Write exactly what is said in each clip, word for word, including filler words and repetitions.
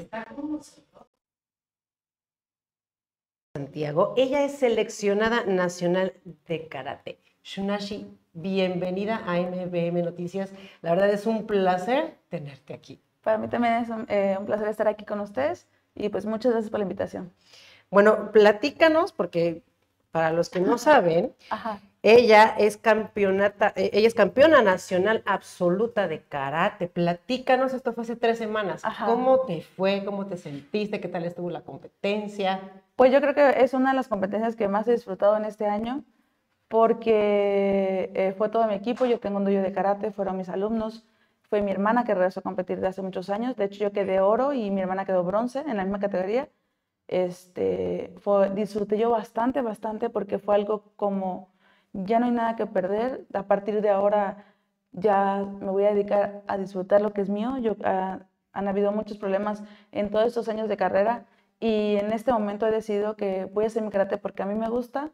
está con nosotros Santiago. Ella es seleccionada nacional de karate. Shunashi, bienvenida a M B M Noticias. La verdad es un placer tenerte aquí. Para mí también es un, eh, un placer estar aquí con ustedes y pues muchas gracias por la invitación. Bueno, platícanos, porque para los que no saben, Ajá. ella es campeonata, ella es campeona nacional absoluta de karate. Platícanos, esto fue hace tres semanas. Ajá. ¿Cómo te fue? ¿Cómo te sentiste? ¿Qué tal estuvo la competencia? Pues yo creo que es una de las competencias que más he disfrutado en este año porque eh, fue todo mi equipo. Yo tengo un dojo de karate, fueron mis alumnos, fue mi hermana que regresó a competir de hace muchos años. De hecho, yo quedé oro y mi hermana quedó bronce en la misma categoría. Este, fue, disfruté yo bastante, bastante porque fue algo como ya no hay nada que perder. A partir de ahora ya me voy a dedicar a disfrutar lo que es mío. Yo, uh, han habido muchos problemas en todos estos años de carrera y en este momento he decidido que voy a hacer mi karate porque a mí me gusta,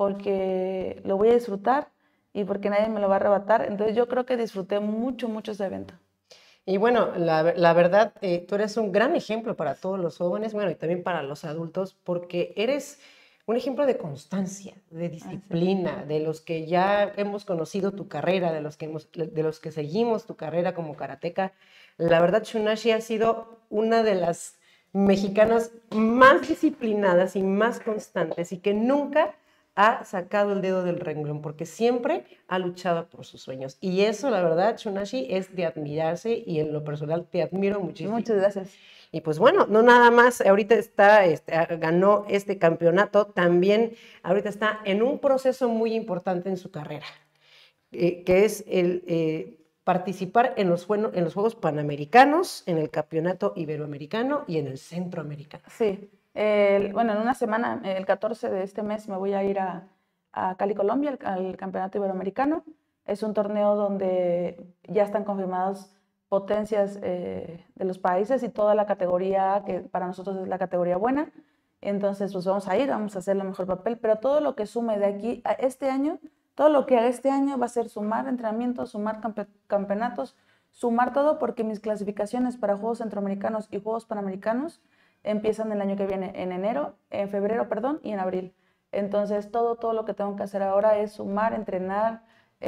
porque lo voy a disfrutar y porque nadie me lo va a arrebatar. Entonces yo creo que disfruté mucho, mucho ese evento. Y bueno, la, la verdad, eh, tú eres un gran ejemplo para todos los jóvenes, bueno, y también para los adultos, porque eres un ejemplo de constancia, de disciplina, ah, sí. de los que ya hemos conocido tu carrera, de los que, hemos, de los que seguimos tu carrera como karateca. La verdad, Shunashi ha sido una de las mexicanas más disciplinadas y más constantes y que nunca ha sacado el dedo del renglón porque siempre ha luchado por sus sueños. Y eso, la verdad, Shunashi, es de admirarse y en lo personal te admiro muchísimo. Muchas gracias. Y pues bueno, no nada más, ahorita está, este, ganó este campeonato, también ahorita está en un proceso muy importante en su carrera, eh, que es el eh, participar en los, bueno, en los Juegos Panamericanos, en el Campeonato Iberoamericano y en el Centroamericano. Sí. El, bueno, en una semana, el catorce de este mes, me voy a ir a, a Cali, Colombia, al, al Campeonato Iberoamericano. Es un torneo donde ya están confirmadas potencias eh, de los países y toda la categoría que para nosotros es la categoría buena. Entonces, pues vamos a ir, vamos a hacer el mejor papel, pero todo lo que sume de aquí a este año, todo lo que haga este año va a ser sumar entrenamientos, sumar campe campeonatos, sumar todo, porque mis clasificaciones para Juegos Centroamericanos y Juegos Panamericanos empiezan el año que viene, en enero, en febrero, perdón, y en abril. Entonces, todo, todo lo que tengo que hacer ahora es sumar, entrenar,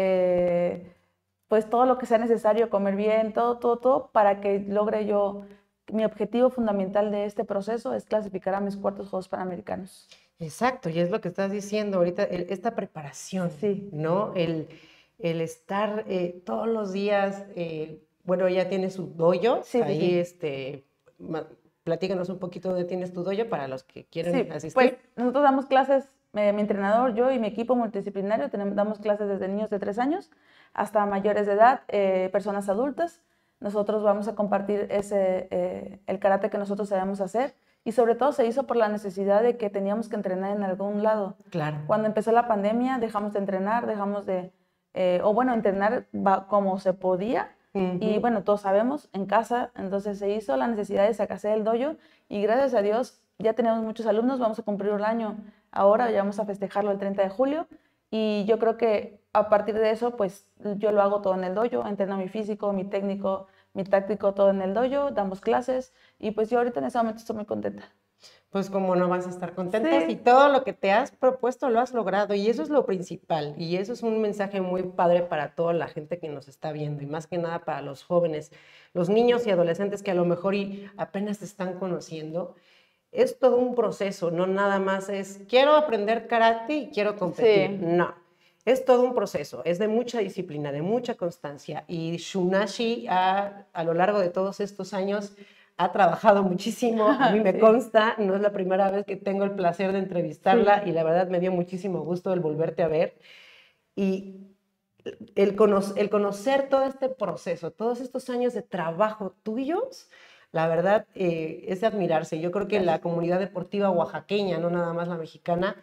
eh, pues todo lo que sea necesario, comer bien, todo, todo, todo, para que logre yo, mi objetivo fundamental de este proceso es clasificar a mis cuartos Juegos Panamericanos. Exacto, y es lo que estás diciendo ahorita, el, esta preparación, sí. ¿no? El, el estar eh, todos los días, eh, bueno, ella tiene su dojo, sí, ahí sí, sí. este... Platícanos un poquito de tienes tu dojo para los que quieren sí, asistir. Pues nosotros damos clases, eh, mi entrenador, yo y mi equipo multidisciplinario, tenemos, damos clases desde niños de tres años hasta mayores de edad, eh, personas adultas. Nosotros vamos a compartir ese, eh, el karate que nosotros sabemos hacer y sobre todo se hizo por la necesidad de que teníamos que entrenar en algún lado. Claro. Cuando empezó la pandemia dejamos de entrenar, dejamos de, eh, o bueno, entrenar como se podía. Uh-huh. Y bueno, todos sabemos, en casa, entonces se hizo la necesidad de sacarse del dojo y gracias a Dios ya tenemos muchos alumnos, vamos a cumplir un año ahora, ya vamos a festejarlo el treinta de julio y yo creo que a partir de eso, pues yo lo hago todo en el dojo, entreno mi físico, mi técnico, mi táctico, todo en el dojo, damos clases y pues yo ahorita en ese momento estoy muy contenta. Pues como no vas a estar contenta si sí. todo lo que te has propuesto lo has logrado y eso es lo principal y eso es un mensaje muy padre para toda la gente que nos está viendo y más que nada para los jóvenes, los niños y adolescentes que a lo mejor y apenas te están conociendo. Es todo un proceso, no nada más es quiero aprender karate y quiero competir, sí. no. Es todo un proceso, es de mucha disciplina, de mucha constancia y Shunashi ha, a lo largo de todos estos años ha trabajado muchísimo, a mí me sí. consta, no es la primera vez que tengo el placer de entrevistarla sí. y la verdad me dio muchísimo gusto el volverte a ver y el, cono el conocer todo este proceso, todos estos años de trabajo tuyos, la verdad eh, es de admirarse. Yo creo que la comunidad deportiva oaxaqueña, no nada más la mexicana,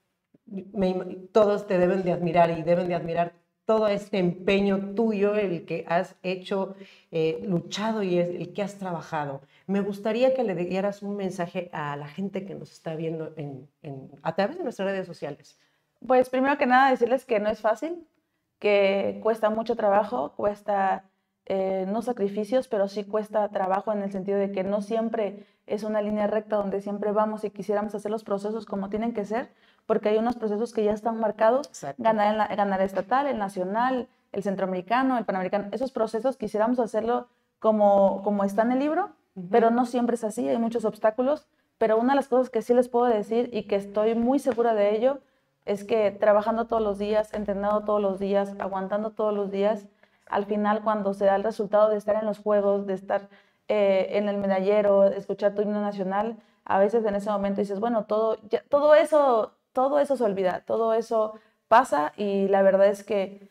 me, todos te deben de admirar y deben de admirar todo este empeño tuyo, el que has hecho, eh, luchado y es el que has trabajado. Me gustaría que le dieras un mensaje a la gente que nos está viendo en, en, a través de nuestras redes sociales. Pues primero que nada decirles que no es fácil, que cuesta mucho trabajo, cuesta eh, no sacrificios, pero sí cuesta trabajo en el sentido de que no siempre es una línea recta donde siempre vamos y quisiéramos hacer los procesos como tienen que ser, porque hay unos procesos que ya están marcados, Exacto. ganar, en la, ganar estatal, el nacional, el centroamericano, el panamericano, esos procesos quisiéramos hacerlo como, como está en el libro, uh-huh. pero no siempre es así, hay muchos obstáculos, pero una de las cosas que sí les puedo decir y que estoy muy segura de ello, es que trabajando todos los días, entrenando todos los días, aguantando todos los días, al final cuando se da el resultado de estar en los juegos, de estar eh, en el medallero, escuchar tu himno nacional, a veces en ese momento dices, bueno, todo, ya, todo, eso, todo eso se olvida, todo eso pasa y la verdad es que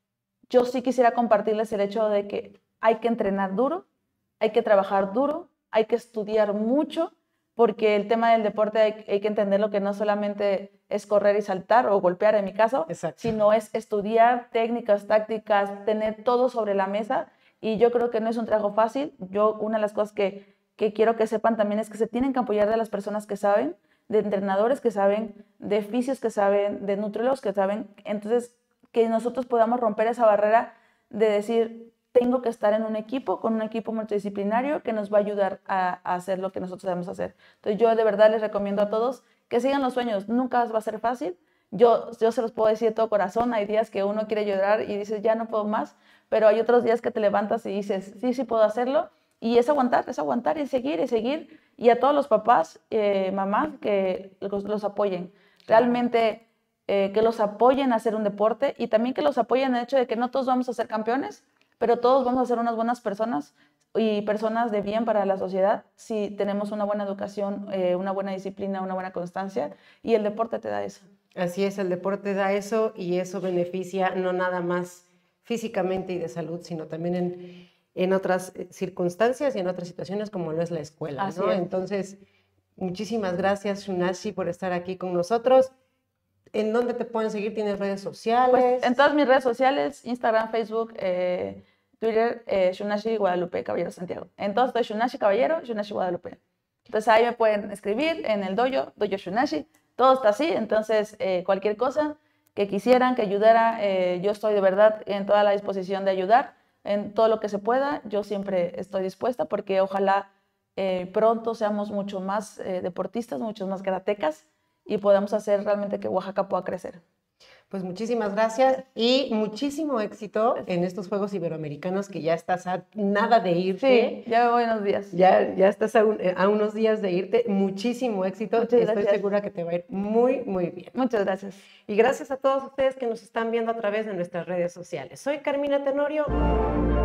yo sí quisiera compartirles el hecho de que hay que entrenar duro, hay que trabajar duro, hay que estudiar mucho, porque el tema del deporte hay, hay que entenderlo que no solamente es correr y saltar o golpear en mi caso, Exacto. sino es estudiar técnicas, tácticas, tener todo sobre la mesa y yo creo que no es un trabajo fácil. Yo una de las cosas que, que quiero que sepan también es que se tienen que apoyar de las personas que saben, de entrenadores que saben, de fisios que saben, de nutriólogos que saben, entonces que nosotros podamos romper esa barrera de decir tengo que estar en un equipo, con un equipo multidisciplinario que nos va a ayudar a, a hacer lo que nosotros debemos hacer. Entonces yo de verdad les recomiendo a todos que sigan los sueños, nunca va a ser fácil. Yo, yo se los puedo decir de todo corazón, hay días que uno quiere llorar y dices ya no puedo más, pero hay otros días que te levantas y dices sí, sí puedo hacerlo. Y es aguantar, es aguantar y seguir y seguir. Y a todos los papás, eh, mamás, que los, los apoyen. Realmente eh, que los apoyen a hacer un deporte y también que los apoyen en el hecho de que no todos vamos a ser campeones, pero todos vamos a ser unas buenas personas y personas de bien para la sociedad si tenemos una buena educación, eh, una buena disciplina, una buena constancia y el deporte te da eso. Así es, el deporte da eso y eso beneficia no nada más físicamente y de salud, sino también en, en otras circunstancias y en otras situaciones como lo es la escuela, Así ¿no? es. Entonces, muchísimas gracias, Shunashi, por estar aquí con nosotros. ¿En dónde te pueden seguir? ¿Tienes redes sociales? Pues en todas mis redes sociales, Instagram, Facebook, eh, Twitter, eh, Shunashi Guadalupe Caballero Santiago. En todos estoy Shunashi Caballero, Shunashi Guadalupe. Entonces ahí me pueden escribir en el dojo, dojo Shunashi. Todo está así, entonces eh, cualquier cosa que quisieran, que ayudara, eh, yo estoy de verdad en toda la disposición de ayudar, en todo lo que se pueda, yo siempre estoy dispuesta porque ojalá eh, pronto seamos mucho más eh, deportistas, muchos más karatecas y podamos hacer realmente que Oaxaca pueda crecer. Pues muchísimas gracias y muchísimo éxito en estos Juegos Iberoamericanos que ya estás a nada de irte. Sí, ya me voy unos días. Ya, ya estás a, un, a unos días de irte. Muchísimo éxito. Muchas Estoy gracias. segura que te va a ir muy, muy bien. Muchas gracias. Y gracias a todos ustedes que nos están viendo a través de nuestras redes sociales. Soy Carmina Tenorio.